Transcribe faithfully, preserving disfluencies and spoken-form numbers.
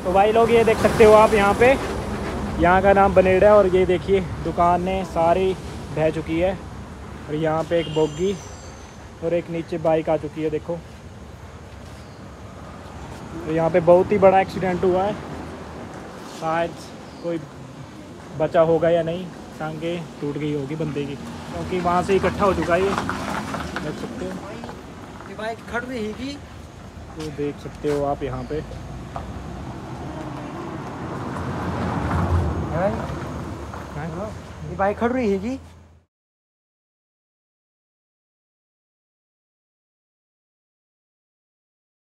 तो भाई लोग ये देख सकते हो आप यहाँ पे, यहाँ का नाम बनेड़ा है और ये देखिए दुकानें सारी बह चुकी है। और यहाँ पे एक बोगी और एक नीचे बाइक आ चुकी है देखो। तो यहाँ पे बहुत ही बड़ा एक्सीडेंट हुआ है, शायद कोई बचा होगा या नहीं, टांगे टूट गई होगी बंदे की, क्योंकि वहाँ से इकट्ठा हो चुका है ये, देख सकते हो। ये बाइक खड़ रही थी, तो देख सकते हो आप यहाँ पे। ये बाइक खड़ रही है।